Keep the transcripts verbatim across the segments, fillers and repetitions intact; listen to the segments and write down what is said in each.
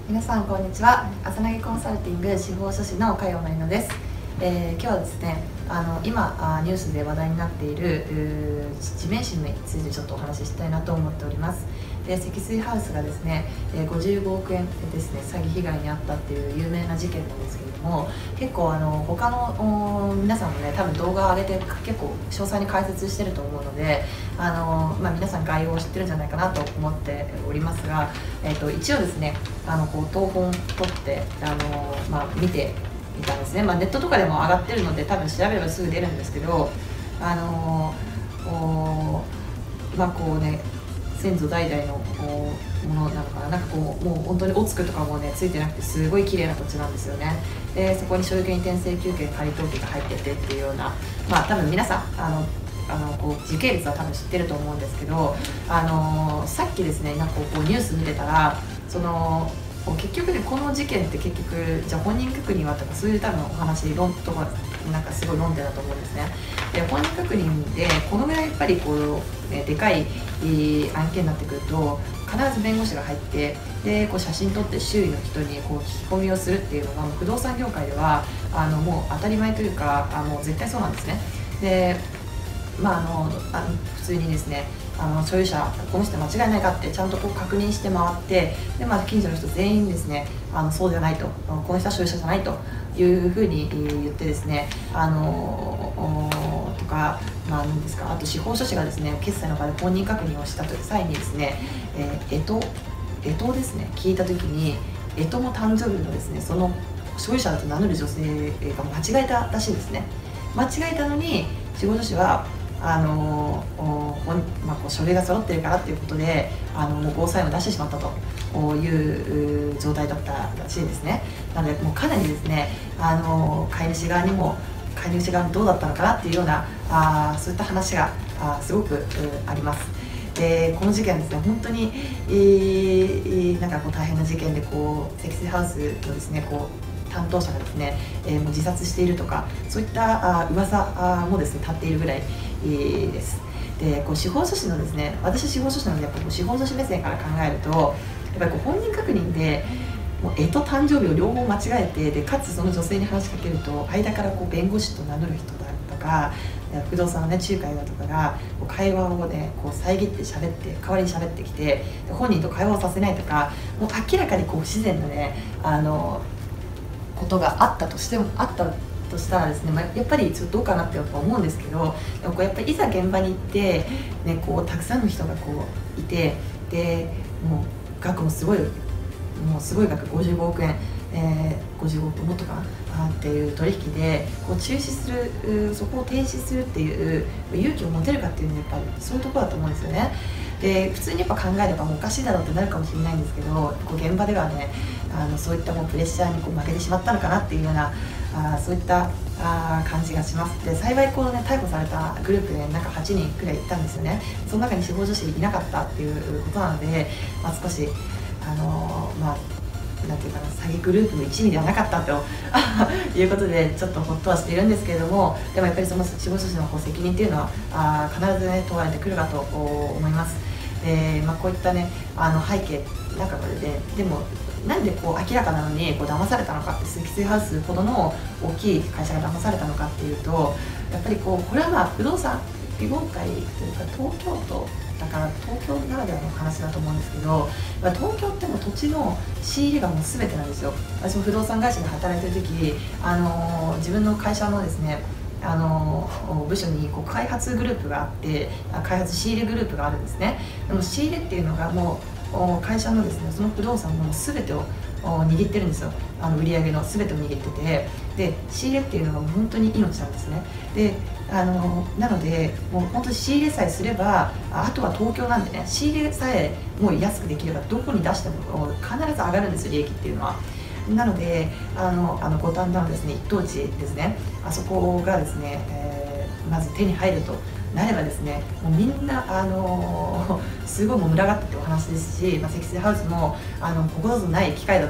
皆さんこんにちは。朝投げコンサルティング司法書士の加山まりのです。えー、今日はですね、あの今あニュースで話題になっている地面師についてちょっとお話ししたいなと思っております。で積水ハウスがですね、ごじゅうごおくえんですね詐欺被害に遭ったっていう有名な事件なんですけれども、結構あの他の皆さんもね多分動画を上げて結構詳細に解説してると思うので、あの、まあ、皆さん概要を知ってるんじゃないかなと思っておりますが、えー、と一応ですねあのこう謄本取ってあの、まあ、見てみたんですね。まあ、ネットとかでも上がってるので多分調べればすぐ出るんですけど、あのまあこうね先祖代々のものなのかな、なんかこうもう本当におつくとかもねついてなくてすごい綺麗な土地なんですよね。でそこに所有権移転請求権仮登記が入っててっていうような、まあ多分皆さんあのあのこう時系列は多分知ってると思うんですけど、あのさっきですねなんかこうニュース見てたらその結局ねこの事件って結局じゃあ本人確認はとかそういう多分お話論とかなんかすごい論点だと思うんですね。で本人確認でこのぐらいやっぱりこう、ね、でかい案件になってくると必ず弁護士が入ってでこう写真撮って周囲の人にこう聞き込みをするっていうのが不動産業界ではあのもう当たり前というかあの絶対そうなんですね。でまあ、あのあの普通にですねあの所有者この人間違いないかってちゃんとこう確認して回ってで、まあ、近所の人全員ですねあのそうじゃないとこの人は所有者じゃないというふうに言ってですねあのとか、まあ、何ですかあと司法書士がですね決済の場で本人確認をした際にですねえー、干支干支ですね聞いた時に干支の誕生日のですねその所有者だと名乗る女性が間違えたらしいんですね。間違えたのに司法書士はあのまあ、こう書類が揃ってるからっていうことであのもうゴーサインを出してしまったという状態だったらしいですね。なのでもうかなりですねあの飼い主側にも飼い主側にどうだったのかなっていうようなあそういった話があすごくあります。でこの事件はですね本当に、えー、なんかこう大変な事件でこう積水ハウスのですねこう担当者がですね、えー、もう自殺しているとかそういったあ噂あもですね立っているぐらいです。でこう司法書士のですね私司法書士なのでやっぱこう司法書士目線から考えるとやっぱりこう本人確認でもう干支誕生日を両方間違えてでかつその女性に話しかけると間からこう弁護士と名乗る人だとか不動産の、ね、仲介だとかがこう会話をねこう遮って喋って代わりに喋ってきて本人と会話をさせないとかもう明らかにこう不自然なねあのことがあったとしてもあったとしたらですね、まあ、やっぱりちょっとどうかなって思うんですけどでもこうやっぱりいざ現場に行って、ね、こうたくさんの人がこういてでもう額もすごいもうすごい額ごじゅうごおくえん、えー、ごじゅうごおくもっとかなっていう取引でこう中止するそこを停止するっていう勇気を持てるかっていうのはやっぱりそういうところだと思うんですよね。で普通にやっぱ考えればもうおかしいだろうってなるかもしれないんですけどこう現場ではねあのそういったもうプレッシャーにこう負けてしまったのかなっていうようなあそういったあ感じがします。で幸いこのね逮捕されたグループでなんかはちにんくらいいたんですよね。その中に司法書士いなかったっていうことなので、まあ、少しあのー、まあなんていうかな詐欺グループの一味ではなかったということでちょっとほっとはしているんですけれどもでもやっぱりその司法書士の責任っていうのはあ必ずね問われてくるかと思います。でまあ、こういったねあの背景なんかででもなんでこう明らかなのにこう騙されたのかって積水ハウスほどの大きい会社が騙されたのかっていうとやっぱりこうこれはまあ不動産業界というか東京都だから東京ならではの話だと思うんですけど東京ってもう土地の仕入れがもう全てなんですよ。私も不動産会社で働いてる時、あのー、自分の会社のですねあの部署にこう開発グループがあって開発仕入れグループがあるんですね。でも仕入れっていうのがもう会社のですねその不動産の全てを握ってるんですよ。あの売り上げの全てを握っててで仕入れっていうのがもう本当に命なんですね。であのなのでもう本当に仕入れさえすればあとは東京なんでね仕入れさえもう安くできればどこに出しても必ず上がるんですよ利益っていうのは。なのであのあの五反田のですね一等地ですねあそこがですね、えー、まず手に入るとなればですねもうみんなあのー、すごいもう群がったってお話ですし、まあ、積水ハウスもあのここぞない機会だと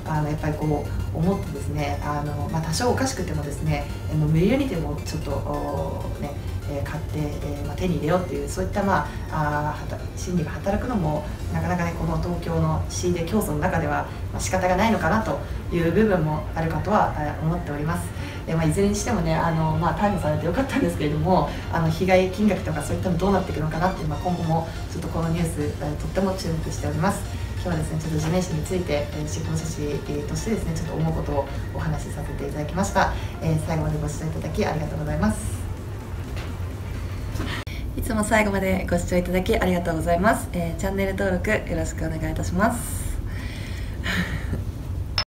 あのやっぱりこう思ってですね、あの、まあ、多少おかしくてもですね、もう無理やりでもちょっとね、えー、買って、えーまあ、手に入れようっていう、そういった、まあ、あ心理が働くのもなかなかね、この東京の仕入れ競争の中では、まあ、仕方がないのかなという部分もあるかとは思っております。で、まあ、いずれにしてもね、あの、まあ、逮捕されてよかったんですけれども、あの被害金額とかそういったのどうなっていくのかなっていう、まあ、今後もちょっとこのニュース、えー、とっても注目しております。今日はですね、ちょっと地面師について、えー、司法書士、えー、としてですね、ちょっと思うことをお話しさせていただきました。えー、最後までご視聴いただきありがとうございます。いつも最後までご視聴いただきありがとうございます。えー、チャンネル登録よろしくお願いいたします。